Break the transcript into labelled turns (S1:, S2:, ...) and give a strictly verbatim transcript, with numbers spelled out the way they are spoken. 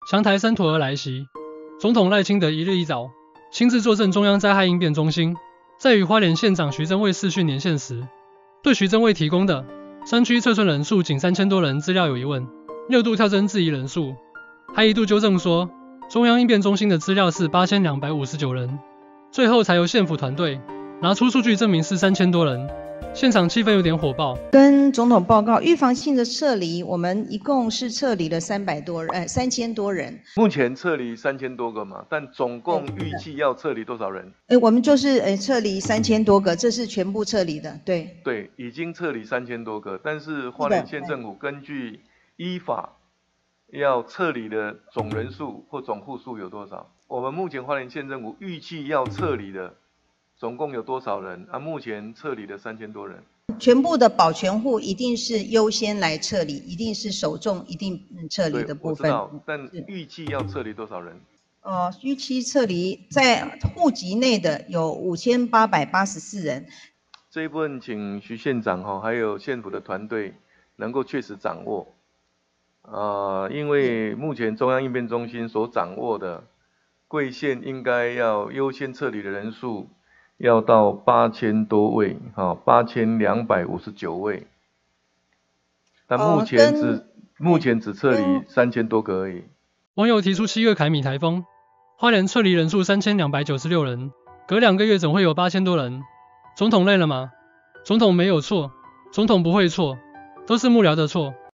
S1: 详台三坨而来袭。总统赖清德一日一早亲自坐镇中央灾害应变中心，在与花莲县长徐榛蔚视讯连线时，对徐榛蔚提供的山区测算人数仅三千多人资料有疑问，六度跳针质疑人数，还一度纠正说中央应变中心的资料是八千两百五十九人，最后才由县府团队拿出数据证明是三千多人。现场气氛有点火爆。
S2: 跟总统报告，预防性的撤离，我们一共是撤离了三百多人，呃，三千多人。
S3: 目前撤离三千多个嘛，但总共预计要撤离多少人？
S2: 哎，我们就是呃撤离三千多个，这是全部撤离的，对。
S3: 对，已经撤离三千多个，但是花莲县政府根据依法要撤离的总人数或总户数有多少？我们目前花莲县政府预计要撤离的总共有多少人？啊，目前撤离的三千多人。
S2: 全部的保全户一定是优先来撤离，一定是首重一定撤离的部分。
S3: 我知道，但预计要撤离多少人？
S2: 呃，预期撤离在户籍内的有五千八百八十四人。
S3: 这一部分请徐县长哈，还有县府的团队能够确实掌握。呃，因为目前中央应变中心所掌握的贵县应该要优先撤离的人数要到八千多位，哈，八千两百五十九位，但目前只、呃、目前只撤离三千多个而已。
S1: 网友提出七个凯米台风，花莲撤离人数三千两百九十六人，隔两个月总会有八千多人。总统累了吗？总统没有错，总统不会错，都是幕僚的错。